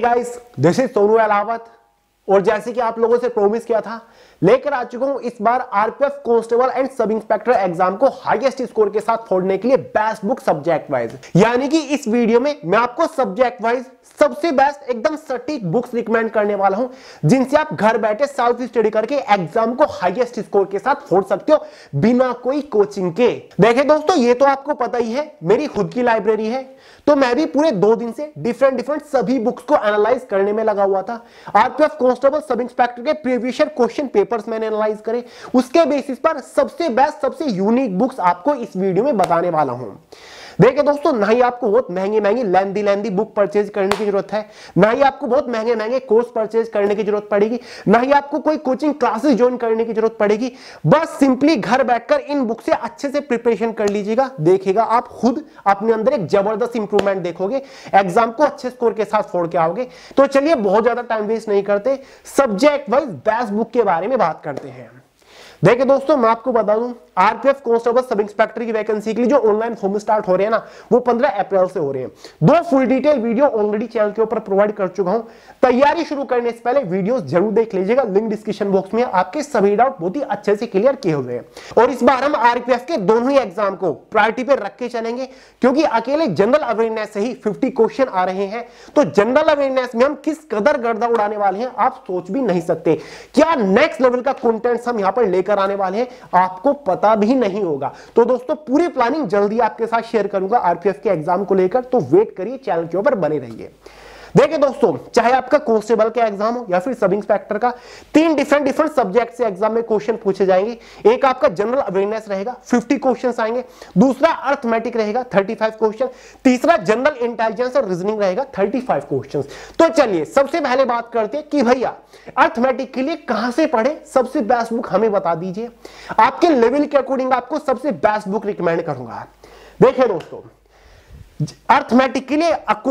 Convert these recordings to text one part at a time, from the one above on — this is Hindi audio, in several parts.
Guys, this is Sonu Alawat और जैसे कि आप लोगों से प्रॉमिस किया था, लेकर आ चुका हूं इस बार RPF constable and sub inspector exam को हाईएस्ट स्कोर के साथ फोड़ने के लिए बेस्ट बुक सब्जेक्ट वाइज। यानी कि इस वीडियो में मैं आपको सब्जेक्ट वाइज सबसे बेस्ट एकदम सटीक बुक्स रिकमेंड करने वाला हूं, जिनसे आप घर बैठे सेल्फ स्टडी करके एग्जाम को हाईएस्ट स्कोर के साथ फोड़ सकते हो बिना कोई कोचिंग के। देखिए दोस्तों, ये तो आपको पता ही है, मेरी खुद की लाइब्रेरी है, तो मैं भी पूरे 2 दिन से डिफरेंट सभी बुक्स को एनालाइज करने में लगा हुआ था। आरपीएफ कांस्टेबल सब इंस्पेक्टर के प्रीवियस ईयर क्वेश्चन पेपर्स मैंने एनालाइज करे, उसके बेसिस पर सबसे बेस्ट सबसे यूनिक बुक्स आपको इस वीडियो में बताने वाला हूं। देखिए दोस्तों, ना ही आपको बहुत महंगी लेंदी बुक परचेज करने की जरूरत है, ना ही आपको बहुत महंगे कोर्स परचेज करने की जरूरत पड़ेगी, ना ही आपको कोई कोचिंग क्लासेस ज्वाइन करने की जरूरत पड़ेगी। बस सिंपली घर बैठकर इन बुक से अच्छे से प्रिपरेशन कर लीजिएगा, देखिएगा आप खुद अपने अंदर एक जबरदस्त इंप्रूवमेंट देखोगे, एग्जाम को अच्छे स्कोर के साथ फोड़ के आओगे। तो चलिए बहुत ज्यादा टाइम वेस्ट नहीं करते, सब्जेक्ट वाइज बेस्ट बुक के बारे में बात करते हैं। देखिए दोस्तों, मैं आपको बता दूं, आरपीएफ कांस्टेबल सब इंस्पेक्टर की वैकेंसी के लिए जो ऑनलाइन फॉर्म स्टार्ट हो रहे हैं ना, वो 15 अप्रैल से हो रहे हैं। 2 full detail video already channel के ऊपर प्रोवाइड कर चुका हूं। तैयारी शुरू करने से पहले वीडियोस जरूर देख लीजिएगा, लिंक डिस्क्रिप्शन बॉक्स में। आपके सभी डाउट बहुत ही अच्छे से क्लियर किए हुए हैं। और इस बार हम आरपीएफ के दोनों ही एग्जाम को प्रायोरिटी पे रख के चलेंगे, क्योंकि अकेले जनरल अवेयरनेस से ही 50 क्वेश्चन आ रहे हैं। तो जनरल अवेयरनेस में हम किस कदर गर्दा उड़ाने वाले हैं आप सोच भी नहीं सकते। क्या नेक्स्ट लेवल का कंटेंट हम यहां पर लेकर आने वाले हैं, आपको पता भी नहीं होगा। तो दोस्तों, पूरी प्लानिंग जल्दी आपके साथ शेयर करूंगा आरपीएफ के एग्जाम को लेकर, तो वेट करिए, चैनल के ऊपर बने रहिए। देखिए दोस्तों, चाहे आपका कांस्टेबल का एग्जाम हो या फिर सब इंस्पेक्टर का, 3 डिफरेंट सब्जेक्ट से एग्जाम में क्वेश्चन पूछे जाएंगे। एक आपका जनरल अवेयरनेस रहेगा, 50 क्वेश्चंस आएंगे। दूसरा अर्थमेटिक रहेगा, 35 क्वेश्चन। तीसरा जनरल इंटेलिजेंस और रीजनिंग रहेगा, 35 क्वेश्चंस। तो चलिए सबसे पहले बात करते हैं कि भैया अर्थमेटिक के लिए कहां से पढ़े, सबसे बेस्ट बुक हमें बता दीजिए। आपके लेवल के अकॉर्डिंग आपको सबसे बेस्ट बुक रिकमेंड करूंगा। देखिए दोस्तों, अर्थमेटिक के लिए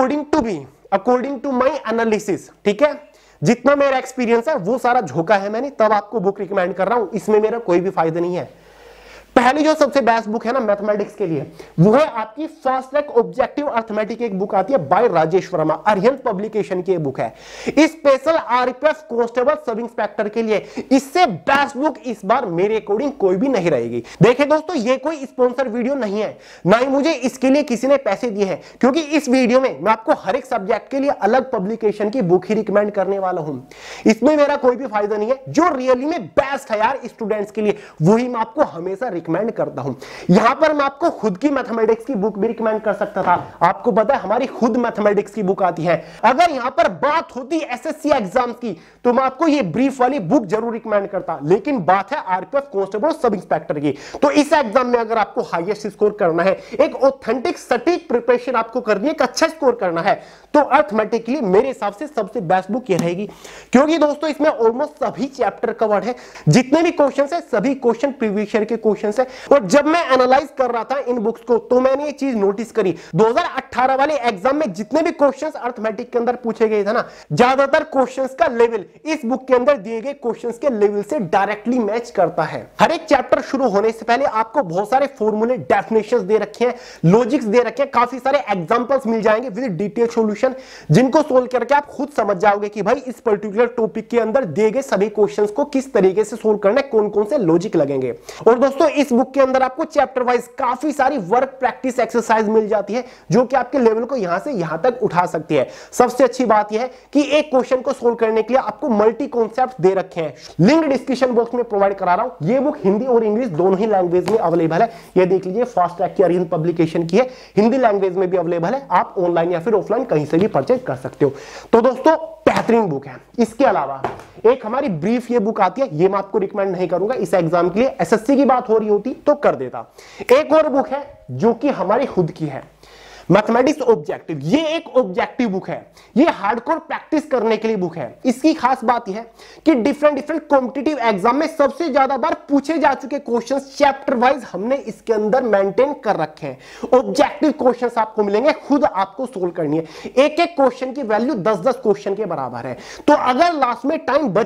अकॉर्डिंग टू माई एनालिसिस, ठीक है, जितना मेरा एक्सपीरियंस है वो सारा झोंका है मैंने, तब आपको बुक रिकमेंड कर रहा हूं, इसमें मेरा कोई भी फायदा नहीं है। पहली जो सबसे बेस्ट बुक है ना मैथमेटिक्स के लिए, वो है आपकी फास्ट ट्रैक ऑब्जेक्टिव अर्थमेटिक। एक बुक आती है बाय राजेश वर्मा, अरिहंत पब्लिकेशन की बुक है, special RPF constable sub inspector के लिए। इससे बेस्ट बुक इस बार मेरे अकॉर्डिंग कोई भी नहीं रहेगी। देखिए दोस्तों, ये कोई स्पॉन्सर वीडियो नहीं है, ना ही मुझे इसके लिए किसी ने पैसे दिए हैं, क्योंकि इस वीडियो में मैं आपको हर एक सब्जेक्ट के लिए अलग पब्लिकेशन की बुक ही रिकमेंड करने वाला हूं। इसमें मेरा कोई भी फायदा नहीं है, जो रियली में बेस्ट है यार स्टूडेंट्स के लिए, वही मैं आपको हमेशा रिकमेंड करता हूं। यहां पर मैं आपको खुद की मैथमेटिक्स की बुक भी रिकमेंड कर सकता था, आपको पता है हमारी खुद मैथमेटिक्स की बुक आती है। अगर यहां पर बात होती एसएससी एग्जाम्स की, तो मैं आपको ये ब्रीफ वाली बुक जरूर रिकमेंड करता, लेकिन बात है आरपीएफ कांस्टेबल सब इंस्पेक्टर की। तो इस एग्जाम में अगर आपको हाईएस्ट स्कोर करना है, एक ऑथेंटिक सटीक प्रिपरेशन आपको करनी है, एक अच्छा स्कोर करना है, तो अर्थमेटिक के लिए मेरे हिसाब से सबसे बेस्ट बुक ये रहेगी। क्योंकि दोस्तों, इसमें ऑलमोस्ट सभी चैप्टर कवर्ड है, जितने भी क्वेश्चन है सभी क्वेश्चन प्रीवियस ईयर के क्वेश्चन है। और जब मैं एनालाइज कर रहा था इन बुक्स को, तो मैंने ये चीज नोटिस करी, 2018 वाले एग्जाम में जितने भी क्वेश्चंस अर्थमेटिक के अंदर पूछे गए थे ना, ज्यादातर क्वेश्चंस का लेवल इस बुक के अंदर दिए गए क्वेश्चंस के लेवल से डायरेक्टली मैच करता है। हर एक चैप्टर शुरू होने से पहले आपको बहुत सारे फॉर्मूले, डेफिनेशंस दे रखे हैं, लॉजिक्स दे रखे हैं, काफी सारे एग्जांपल्स मिल जाएंगे विद डिटेल सॉल्यूशन, जिनको सोल्व करके आप खुद समझ जाओगे कि भाई इस पर्टिकुलर टॉपिक के अंदर दिए गए सभी क्वेश्चंस को किस तरीके से सोल्व करना है, कौन कौन से लॉजिक लगेंगे। और दोस्तों, इस बुक के अंदर आपको चैप्टर वाइज काफी सारी वर्क प्रैक्टिस एक्सरसाइज मिल जाती है, जो कि आपके लेवल को यहां से यहां तक उठा सकती है। सबसे अच्छी बात यह है कि एक क्वेश्चन को सोल्व करने के लिए आपको मल्टी कॉन्सेप्ट्स दे रखे हैं। लिंक डिस्क्रिप्शन बॉक्स में प्रोवाइड करा रहा हूं। ये बुक हिंदी और इंग्लिश दोनों ही लैंग्वेज में अवेलेबल है। ये देख लीजिए, फास्ट ट्रैक की अरिहंत पब्लिकेशन की है, हिंदी लैंग्वेज में भी अवेलेबल है, आप ऑनलाइन या फिर ऑफलाइन कहीं से भी परचेज कर सकते हो। तो दोस्तों, बेहतरीन बुक है। इसके अलावा एक हमारी ब्रीफ ये बुक आती है, ये मैं आपको रिकमेंड नहीं करूंगा इस एग्जाम के लिए, एसएससी की बात हो रही होती तो कर देता। एक और बुक है जो कि हमारी खुद की है, मैथमेटिक्स ऑब्जेक्टिव। ये एक ऑब्जेक्टिव बुक है, ये हार्डकोर प्रैक्टिस करने के लिए बुक है। इसकी खास बात यह है कि डिफरेंट कॉम्पिटिटिव एग्जाम में सबसे ज्यादा बार पूछे जा चुके क्वेश्चंस चैप्टर वाइज हमने इसके अंदर मेंटेन कर रखे हैं। ऑब्जेक्टिव क्वेश्चंस आपको मिलेंगे, खुद आपको सोल्व करनी है। एक एक क्वेश्चन की वैल्यू 10-10 क्वेश्चन के बराबर है। तो अगर लास्ट में टाइम बचे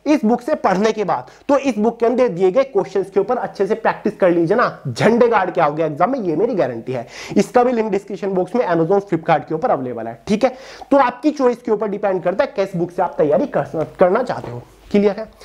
इस बुक से पढ़ने के बाद, तो इस बुक के अंदर दिए गए क्वेश्चंस के ऊपर अच्छे से प्रैक्टिस कर लीजिए ना, झंडे गाड़ के आओगे एग्जाम में, ये मेरी गारंटी है। इसका भी लिंक डिस्क्रिप्शन बॉक्स में Amazon फ्लिपकार्ट के ऊपर अवेलेबल है, ठीक है। तो आपकी चॉइस के ऊपर डिपेंड करता है किस बुक से आप तैयारी करना चाहते हो। क्लियर है?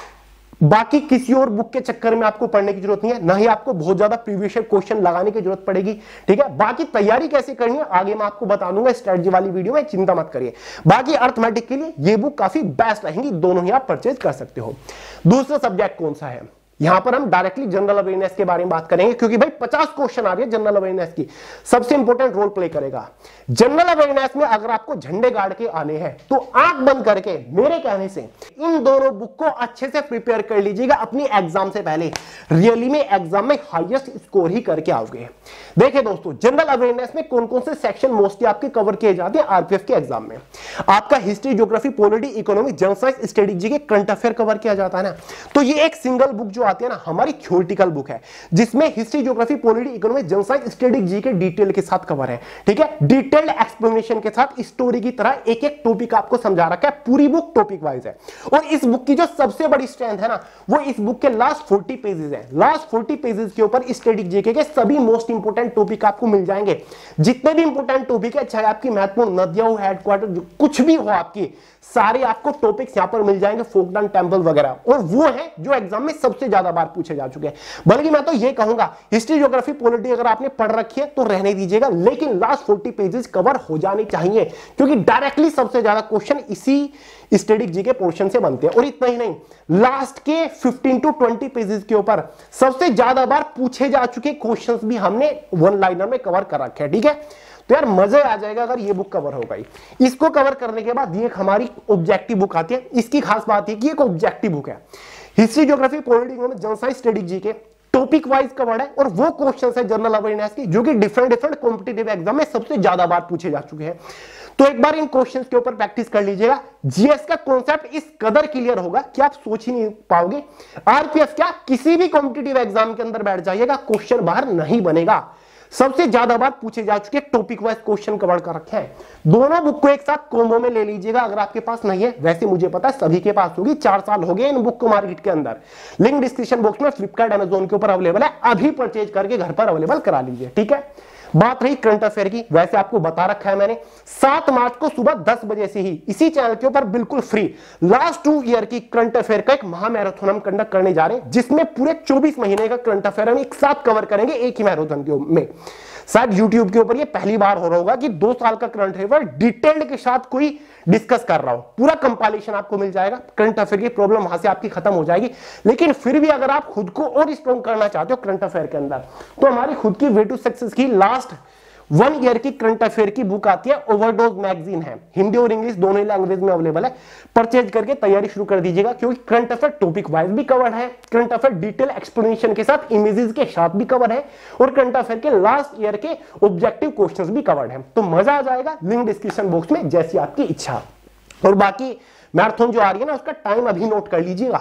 बाकी किसी और बुक के चक्कर में आपको पढ़ने की जरूरत नहीं है, ना ही आपको बहुत ज्यादा प्रीवियस क्वेश्चन लगाने की जरूरत पड़ेगी, ठीक है। बाकी तैयारी कैसे करनी है आगे मैं आपको बता दूंगा स्ट्रेटजी वाली वीडियो में, चिंता मत करिए। बाकी अर्थमेटिक के लिए ये बुक काफी बेस्ट रहेंगी, दोनों ही आप परचेज कर सकते हो। दूसरा सब्जेक्ट कौन सा है? यहां पर हम डायरेक्टली जनरल अवेयरनेस के बारे में बात करेंगे, क्योंकि भाई 50 क्वेश्चन आ रही है जनरल अवेयरनेस की, सबसे इंपॉर्टेंट रोल प्ले करेगा। जनरल अवेयरनेस में अगर आपको झंडे गाड़ के आने हैं तो आंख बंद करके मेरे कहने से इन दोनों बुक को अच्छे से प्रिपेयर कर लीजिएगा अपनी एग्जाम से पहले, रियली में एग्जाम में हाईएस्ट स्कोर ही करके आओगे। देखिए दोस्तों, जनरल अवेयरनेस में कौन कौन से सेक्शन मोस्टली आपके कवर किए जाते हैं आरपीएफ के एग्जाम में? आपका history, geography, polity, economy, general science, strategy के करंट अफेयर कवर किया जाता है ना। तो ये एक सिंगल बुक जो आती है ना, हमारी थ्योरेटिकल बुक है, जिसमें history, geography, polity, economy, general science, strategy के डिटेल के साथ कवर है, ठीक है। डिटेल्ड एक्सप्लेनेशन के साथ स्टोरी की तरह एक एक टॉपिक आपको समझा रखा है, पूरी बुक टॉपिक वाइज है। और इस बुक की जो सबसे बड़ी स्ट्रेंथ है ना, वो इस बुक के लास्ट 40 पेजेस है। लास्ट 40 पेजेस के ऊपर स्ट्रेटेजी के सभी मोस्ट इंपोर्टेंट टॉपिक आपको मिल जाएंगे। जितने भी इंपोर्टेंट टॉपिक है, चाहे आपकी महत्वपूर्ण नदियां हो, हेडक्वार्टर, कुछ भी हो आपकी, सारे आपको टॉपिक्स यहां पर मिल जाएंगे, फोक डाउन टेंपल वगैरह। और वो है जो एग्जाम में सबसे ज्यादा बार पूछे जा चुके हैं। बल्कि मैं तो ये कहूंगा, हिस्ट्री, ज्योग्राफी, पॉलिटी अगर आपने पढ़ रखी है तो रहने दीजिएगा, लेकिन लास्ट 40 पेजेस कवर हो जाने चाहिए, क्योंकि डायरेक्टली सबसे ज्यादा क्वेश्चन इसी स्टैटिक के पोर्शन से बनते हैं। और इतना ही नहीं, लास्ट के 15 टू 20 पेजेस के ऊपर सबसे ज्यादा बार पूछे जा चुके क्वेश्चंस भी हमने वन लाइनर में कवर कर रखे हैं, ठीक है। तो यार मजा आ जाएगा अगर ये बुक कवर हो गई। इसको कवर करने के बाद ये हमारी ऑब्जेक्टिव बुक आती है। इसकी खास बात है कि एक ऑब्जेक्टिव बुक है, history, geography, polity, general science, strategy के टॉपिक वाइज कवर्ड है। और वो क्वेश्चंस है जनरल अवेयरनेस के जो कि डिफरेंट कॉम्पिटिटिव एग्जाम में सबसे ज्यादा बार पूछे जा चुके हैं। तो एक बार इन क्वेश्चंस के ऊपर प्रैक्टिस कर लीजिएगा। जीएस का कॉन्सेप्ट इस कदर क्लियर होगा कि आप सोच ही नहीं पाओगे। आरपीएफ क्या, किसी भी कॉम्पिटिटिव एग्जाम के अंदर बैठ जाइएगा, क्वेश्चन बाहर नहीं बनेगा। सबसे ज्यादा बार पूछे जा चुके टॉपिक वाइज क्वेश्चन कवर कर रखे हैं। दोनों बुक को एक साथ कॉम्बो में ले लीजिएगा अगर आपके पास नहीं है। वैसे मुझे पता है सभी के पास होगी, 4 साल हो गए इन बुक को मार्केट के अंदर। लिंक डिस्क्रिप्शन बॉक्स में फ्लिपकार्ट, अमेजोन के ऊपर अवेलेबल है, अभी परचेज करके घर पर अवेलेबल करा लीजिए, ठीक है। बात रही करंट अफेयर की, वैसे आपको बता रखा है मैंने, 7 मार्च को सुबह 10 बजे से ही इसी चैनल के ऊपर बिल्कुल फ्री लास्ट 2 ईयर की करंट अफेयर का एक महामैराथन हम कंडक्ट करने जा रहे हैं, जिसमें पूरे 24 महीने का करंट अफेयर हम एक साथ कवर करेंगे एक ही मैराथन में। शायद YouTube के ऊपर ये पहली बार हो रहा होगा कि 2 साल का करंट अफेयर डिटेल्ड के साथ कोई डिस्कस कर रहा हो। पूरा कंपाइलेशन आपको मिल जाएगा, करंट अफेयर की प्रॉब्लम वहां से आपकी खत्म हो जाएगी। लेकिन फिर भी अगर आप खुद को और स्ट्रॉन्ग करना चाहते हो करंट अफेयर के अंदर, तो हमारी खुद की वे टू सक्सेस की लास्ट 1 ईयर की करंट अफेयर की बुक आती है, ओवरडोज मैगजीन है, हिंदी और इंग्लिश दोनों ही लैंग्वेज में अवेलेबल है। परचेज करके तैयारी शुरू कर दीजिएगा, क्योंकि करंट अफेयर टॉपिक वाइज भी कवर है, करंट अफेयर डिटेल एक्सप्लेनेशन के साथ इमेजेस के साथ भी कवर है, और करंट अफेयर के लास्ट ईयर के ऑब्जेक्टिव क्वेश्चंस भी कवर्ड है। तो मजा आ जाएगा। लिंक डिस्क्रिप्शन बॉक्स में, जैसी आपकी इच्छा। और बाकी मैराथन जो आ रही है ना, उसका टाइम अभी नोट कर लीजिएगा।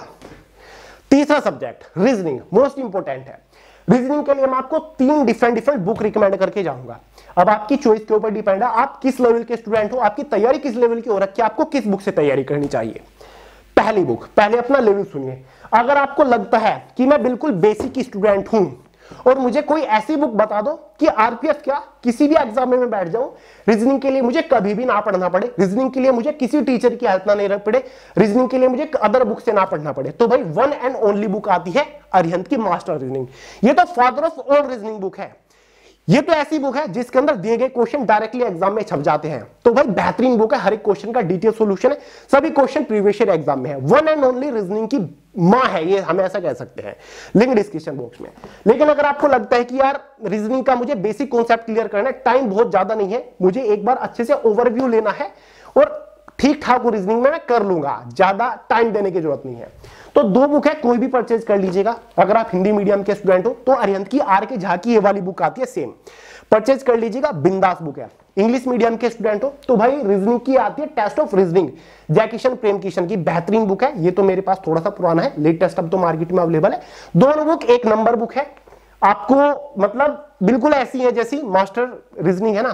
तीसरा सब्जेक्ट रीजनिंग, मोस्ट इंपोर्टेंट है। रीजनिंग के लिए मैं आपको 3 डिफरेंट बुक रिकमेंड करके जाऊंगा। अब आपकी चॉइस के ऊपर डिपेंड है, आप किस लेवल के स्टूडेंट हो, आपकी तैयारी किस लेवल की हो रखी है, आपको किस बुक से तैयारी करनी चाहिए। पहली बुक, पहले अपना लेवल सुनिए। अगर आपको लगता है कि मैं बिल्कुल बेसिक स्टूडेंट हूं और मुझे कोई ऐसी बुक बता दो कि आरपीएफ क्या, किसी भी एग्जाम में मैं बैठ जाऊं, रीजनिंग के लिए मुझे कभी भी ना पढ़ना पड़े, रीजनिंग के लिए मुझे किसी टीचर की हेल्प ना लेना पड़े, रीजनिंग के लिए मुझे अदर बुक से ना पढ़ना पड़े, तो भाई 1 एंड ओनली बुक आती है अरिहंत की मास्टर रीजनिंग। ये तो father of all reasoning book है। ये तो ऐसी बुक है जिसके अंदर दिए गए क्वेश्चन डायरेक्टली एग्जाम में छप जाते हैं। तो भाई बेहतरीन बुक है, हर एक क्वेश्चन का डिटेल सॉल्यूशन है, सभी क्वेश्चन प्रीवियस ईयर एग्जाम में है। 1 एंड ओनली रीजनिंग की मां है ये, हम ऐसा कह सकते हैं। लिंक डिस्क्रिप्शन बॉक्स में। लेकिन अगर आपको लगता है कि यार रीजनिंग का मुझे बेसिक कॉन्सेप्ट क्लियर करना है, टाइम बहुत ज्यादा नहीं है, मुझे एक बार अच्छे से ओवरव्यू लेना है और ठीक ठाक रीजनिंग में मैं कर लूंगा, ज्यादा टाइम देने की जरूरत नहीं है, तो 2 बुक है, कोई भी परचेज कर लीजिएगा। अगर आप हिंदी मीडियम के स्टूडेंट हो तो अरिहंत की आर के झा की ये वाली बुक आती है, सेम परचेज कर लीजिएगा, बिंदास बुक है। इंग्लिश मीडियम के स्टूडेंट हो तो भाई रीजनिंग की आती है test of reasoning, Jaikishan Prem Kishan की, बेहतरीन बुक है। ये तो मेरे पास थोड़ा सा पुराना है, लेटेस्ट अब तो मार्केट में अवेलेबल है। दोनों बुक एक नंबर बुक है, आपको मतलब बिल्कुल ऐसी है जैसी मास्टर रीजनिंग है ना,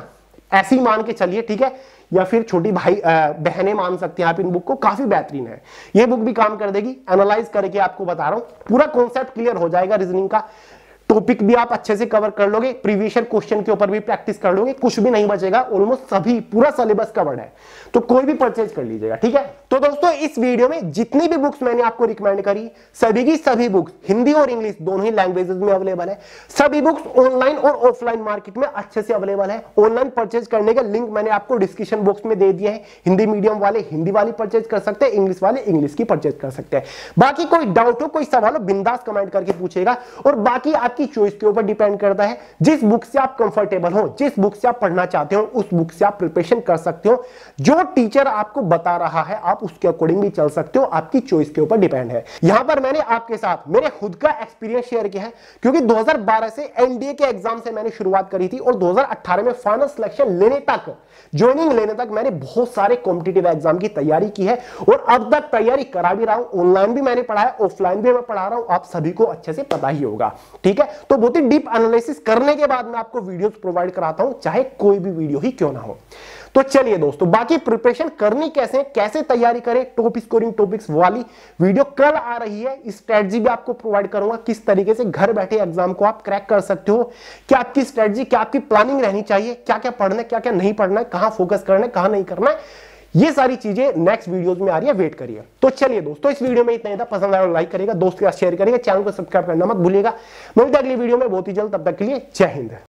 ऐसे ही मान के चलिए, ठीक है, या फिर छोटी भाई बहनें मान सकते हैं आप इन बुक को, काफी बेहतरीन है ये बुक भी, काम कर देगी। एनालाइज करके आपको बता रहा हूं, पूरा कॉन्सेप्ट क्लियर हो जाएगा, रीजनिंग का टॉपिक भी आप अच्छे से कवर कर लोगे, प्रीवियस ईयर क्वेश्चन के ऊपर भी प्रैक्टिस कर लोगे, कुछ भी नहीं बचेगा, ऑलमोस्ट सभी पूरा सिलेबस कवर्ड है, तो कोई भी परचेज कर लीजिएगा, ठीक है। तो दोस्तों इस वीडियो में जितनी भी बुक्स मैंने आपको रिकमेंड करी, सभी की सभी बुक्स हिंदी और इंग्लिश दोनों ही लैंग्वेजेस में अवेलेबल है। सभी बुक्स ऑनलाइन और ऑफलाइन मार्केट में अच्छे से अवेलेबल है। ऑनलाइन परचेज करने के लिंक मैंने आपको डिस्क्रिप्शन बॉक्स में दे दिए हैं। हिंदी मीडियम वाले हिंदी वाली परचेज कर सकते हैं, इंग्लिश वाले इंग्लिश की परचेज कर सकते हैं। बाकी कोई डाउट हो, कोई सवाल हो, बिंदास कमेंट करके पूछेगा, और बाकी आपकी चॉइस के ऊपर डिपेंड करता है। जिस बुक से आप कंफर्टेबल हो, जिस बुक से आप पढ़ना चाहते हो, उस बुक से आप प्रिपरेशन कर सकते हो। जो टीचर आपको बता रहा है आप उसके अकॉर्डिंग भी चल सकते हो, आपकी चॉइस के ऊपर डिपेंड है। यहां पर मैंने आपके साथ मेरे खुद का एक्सपीरियंस शेयर किया है, क्योंकि 2012 से एनडीए के एग्जाम से मैंने शुरुआत करी थी, और 2018 में फाइनल सिलेक्शन लेने तक, ज्वाइनिंग लेने तक मैंने बहुत सारे कॉम्पिटिटिव एग्जाम की तैयारी की है, और अब तक तैयारी करा भी रहा हूं। ऑनलाइन भी मैंने पढ़ा है, ऑफलाइन भी मैं पढ़ा रहा हूं, आप सभी को अच्छे से पता ही होगा, ठीक है। तो बहुत ही डीप एनालिसिस करने के बाद मैं आपको वीडियोस प्रोवाइड कराता हूं, चाहे कोई भी वीडियो ही क्यों ना हो। तो चलिए दोस्तों, बाकी प्रिपरेशन करनी कैसे, कैसे तैयारी करें, टॉप स्कोरिंग टॉपिक्स वाली वीडियो कल आ रही है। स्ट्रेटजी भी आपको प्रोवाइड करूंगा, किस तरीके से घर बैठे एग्जाम को आप क्रैक कर सकते हो, क्या आपकी स्ट्रेटजी, क्या आपकी प्लानिंग रहनी चाहिए, क्या क्या पढ़ना है, क्या क्या नहीं पढ़ना है, कहां फोकस करना है, कहां नहीं करना है, ये सारी चीजें नेक्स्ट वीडियोस में आ रही है, वेट करिए। तो चलिए दोस्तों, इस वीडियो में इतना ही था। पसंद आया तो लाइक करिएगा, दोस्त के साथ शेयर करिएगा, चैनल को सब्सक्राइब करना मत भूलिएगा। मिलते हैं अगली वीडियो में बहुत ही जल्द, तब तक के लिए जय हिंद।